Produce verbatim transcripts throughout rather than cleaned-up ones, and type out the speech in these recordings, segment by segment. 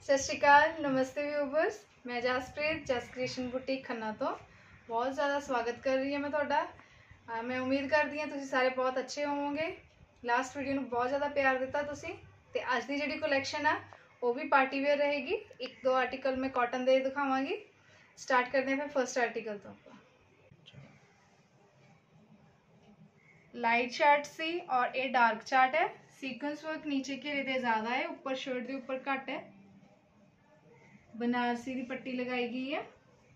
सत श्री अकाल, नमस्ते व्यूवर्स। मैं जसप्रीत जस क्रिएशन बुटीक खन्ना तो बहुत ज़्यादा स्वागत कर रही हूँ मैं ਤੁਹਾਡਾ। मैं उम्मीद करती ਹਾਂ ਤੁਸੀਂ ਸਾਰੇ बहुत अच्छे ਹੋਵੋਗੇ। लास्ट वीडियो ਨੂੰ बहुत ज़्यादा प्यार ਦਿੱਤਾ ਤੁਸੀਂ ਤੇ ਅੱਜ ਦੀ ਜਿਹੜੀ ਕਲੈਕਸ਼ਨ ਆ ਉਹ भी पार्टी वेयर रहेगी। एक दो आर्टिकल मैं कॉटन ਦੇ ਦਿਖਾਵਾਂਗੀ। स्टार्ट करते हैं फिर फर्स्ट आर्टिकल तो। लाइट चार्ट सी और ये डार्क चार्ट है। सीक्वेंस वर्क नीचे घेरे दे ज़्यादा है, ऊपर शर्ट के ऊपर घट है। बनारसी की पट्टी लगाई गई है।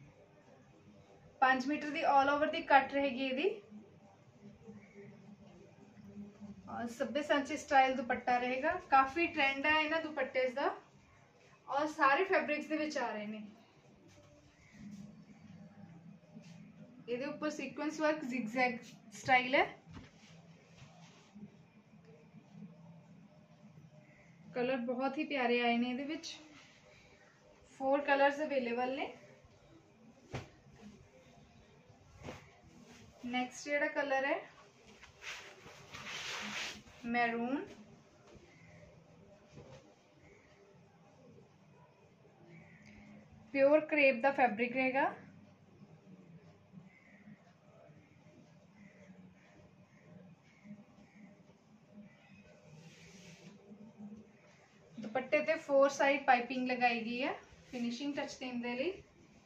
पांच मीटर की ऑल ओवर की कट रहेगी यदि और सब्बे सांचे स्टाइल दुपट्टा रहेगा। काफी ट्रेंड है इन्हां दुपट्टे दा और सारे फैब्रिक्स दे विच आ रहे ने। ਇਹਦੇ ऊपर सीक्वेंस वर्क zigzag स्टाइल है। कलर बहुत ही प्यारे आए ने। ਇਹਦੇ ਵਿੱਚ फोर कलर्स अवेलेबल ने। नेक्स्ट जेड़ा कलर है मैरून, प्योर क्रेप दा फैब्रिक रहेगा। दुपट्टे ते फोर साइड पाइपिंग लगाई गई है फिनिशिंग टच देने दे लई।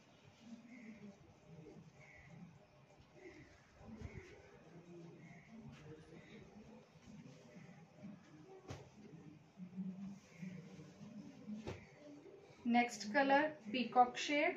Next colour peacock shade.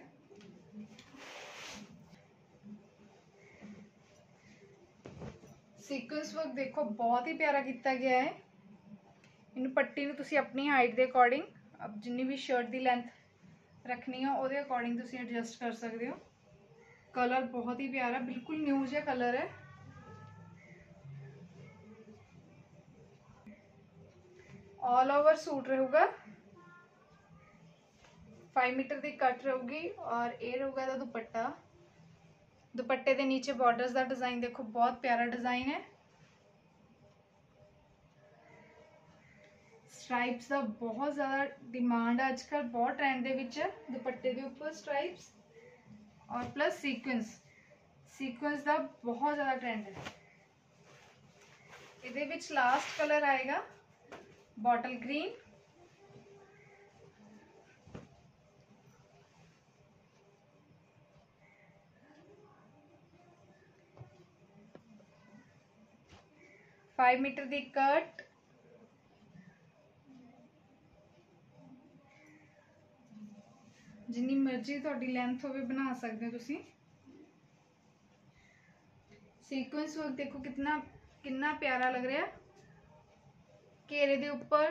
Sequence work देखो बहुत ही प्यारा किया गया है। इन पट्टी नूं तुसीं अपनी हाइट के अकॉर्डिंग अब जिन्नी भी शर्ट की लेंथ रखनी है वो अकॉर्डिंग तुसीं एडजस्ट कर सकते हो। कलर बहुत ही प्यारा, बिल्कुल न्यू जिहा कलर है। ऑल ओवर सूट रहूगा, फाइव मीटर की कट रहूगी और ये रहूगा दा दुपट्टा। दुपट्टे के नीचे बॉर्डर्स का डिजाइन देखो बहुत प्यारा डिजाइन है। स्ट्राइप्स का बहुत ज़्यादा डिमांड है आजकल, बहुत ट्रेंड दे विच है दुपट्टे के ऊपर स्ट्राइप्स और प्लस सीक्वेंस। सीक्वेंस का बहुत ज़्यादा ट्रेंड है। इहदे विच लास्ट कलर आएगा बॉटल ग्रीन। फाइव मीटर की कट, जिन्नी मर्जी तुहाडी लेंथ होवे बना सकते हो तुसीं। सीक्वेंस वर्क देखो कितना कितना प्यारा लग रहा है। घेरे दे ऊपर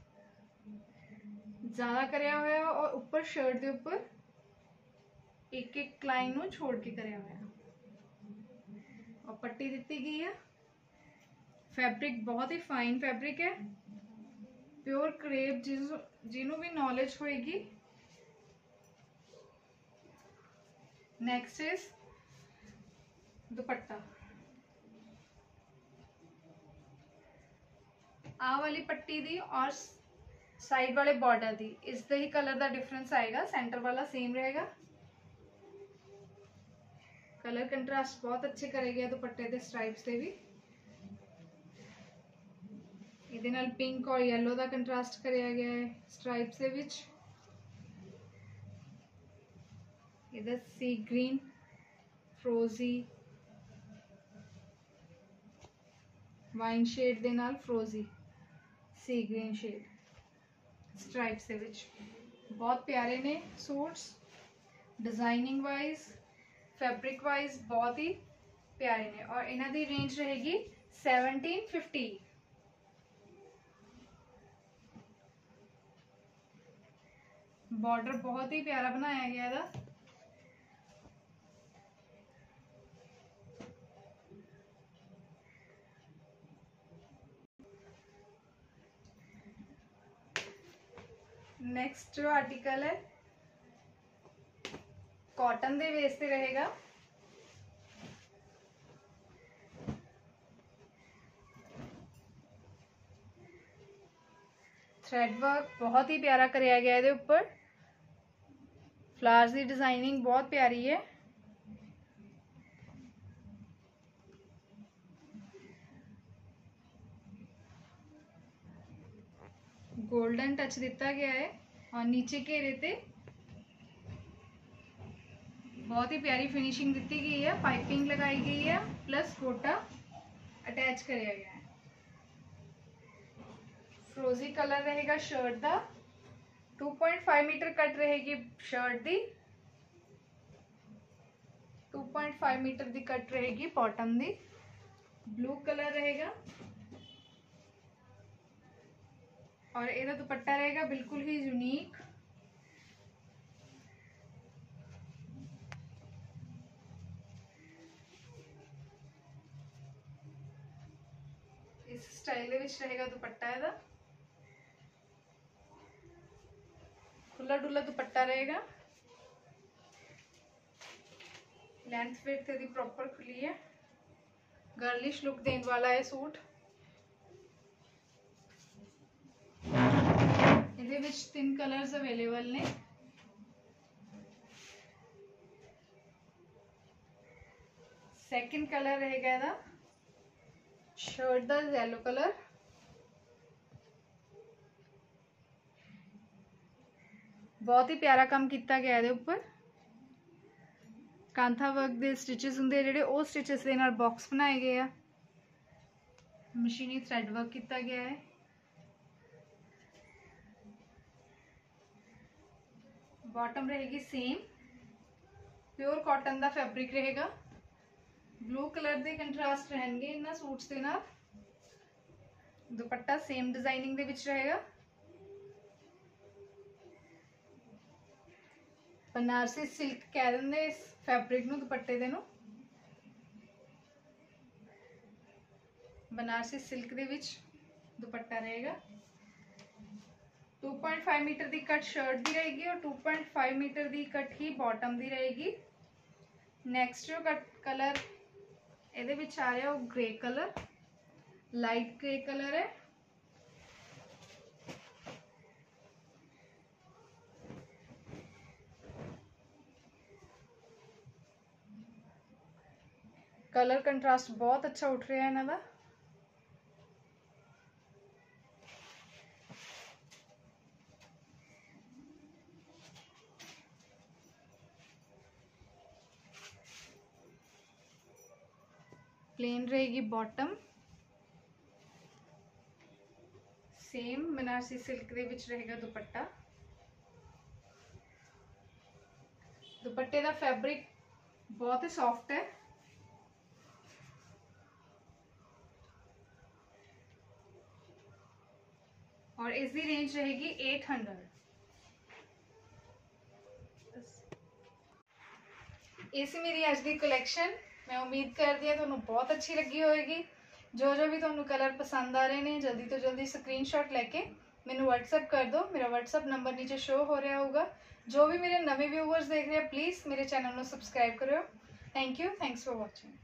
ज़्यादा करया होया और ऊपर शर्ट के ऊपर एक एक लाइन नूं छोड़ के करया होया और पट्टी दिती गई है। फैब्रिक बहुत ही फाइन फैब्रिक है, प्योर क्रेप। जिस जिन्हों भी नॉलेज होएगी। नेक्स्ट इज दुपट्टा। आ वाली पट्टी दी और साइड वाले बॉर्डर दी इसका ही कलर का डिफरेंस आएगा। सेंटर वाला सेम रहेगा। कलर कंट्रास्ट बहुत अच्छे करे गए दुपट्टे के स्ट्राइप्स से भी। इहदे नाल पिंक और येलो का कंट्रास्ट कराया गया है स्ट्राइप्स दे विच। इधर सी ग्रीन, फ्रोजी, वाइन शेड दे नाल फ्रोजी सी ग्रीन शेड स्ट्राइप्स दे विच। बहुत प्यारे ने suits, designing wise fabric wise बहुत ही प्यारे ने और इन्हां दी रेंज रहेगी सैवनटीन फिफ्टी। बॉर्डर बहुत ही प्यारा बनाया गया था। नेक्स्ट जो आर्टिकल है कॉटन दे बेस पे रहेगा। थ्रेड वर्क बहुत ही प्यारा कराया गया है ऊपर। फ्लावर्स की डिजाइनिंग बहुत प्यारी है। गोल्डन टच दिता गया है और नीचे घेरे ते बहुत ही प्यारी फिनिशिंग दी गई है। पाइपिंग लगाई गई है प्लस गोटा अटैच कराया गया है। फ्रोजी कलर रहेगा शर्ट का। Two point five metre cut रहेगी शर्ट दी। टू पॉइंट फाइव मीटर दी कट रहेगी बॉटम दी। ब्लू कलर रहेगा और ਇਹਦਾ दुपट्टा रहेगा बिल्कुल ही यूनिक। इस स्टाइल ਦੇ ਵਿੱਚ रहेगा दुपट्टा ਇਹਦਾ। खुला डुला दुपट्टा रहेगा। लेंथ विड्थ ਇਹਦੀ प्रॉपर खुली है। गर्लिश लुक देने वाला है सूट। ਇਹਦੇ ਵਿੱਚ तीन कलर्स अवेलेबल ने। सेकंड कलर रहेगा ਇਹਦਾ शर्ट ਦਾ येलो कलर। बहुत ही प्यारा काम किया गया है ऊपर। कांथा वर्क के स्टिचेस होंगे जिहड़े वो स्टिचेस के नाल बॉक्स बनाए गए हैं। मशीनी थ्रेड वर्क किया गया है। बॉटम रहेगी सेम प्योर कॉटन का फैब्रिक रहेगा। ब्लू कलर के कंट्रास्ट रहेंगे इन्हां सूट्स के नाल। दुपट्टा सेम डिजाइनिंग दे विच रहेगा। बनारसी सिल्क कह देंगे इस फैब्रिक नूं दुपट्टे दे नूं। बनारसी सिल्क दे विच दुपट्टा रहेगा। टू पॉइंट फाइव मीटर की कट शर्ट की रहेगी और टू पॉइंट फाइव मीटर की कट ही बॉटम की रहेगी। नैक्सट जो कट कलर ਇਹਦੇ ਵਿੱਚ आ रहा है वो grey colour, light grey colour है। कलर कंट्रास्ट बहुत अच्छा उठ रहा है इन्हां दा। प्लेन रहेगी बॉटम। सेम बनारसी सिल्क दे विच रहेगा दुपट्टा। दुपट्टे का फैब्रिक बहुत ही सॉफ्ट है। और इसकी रेंज रहेगी एट हंड्रेड। इस मेरी अज की कलैक्शन मैं उम्मीद करती हूँ तुहानू बहुत अच्छी लगी होएगी। जो जो भी तुहानू कलर पसंद आ रहे हैं जल्दी तो जल्दी स्क्रीनशॉट लैके मैनू व्हाट्सएप कर दो। मेरा व्हाट्सएप नंबर नीचे शो हो रहा होगा। जो भी मेरे नवे व्यूअर्स देख रहे हैं प्लीज़ मेरे चैनल को सबसक्राइब करो। Thank you. Thanks for watching.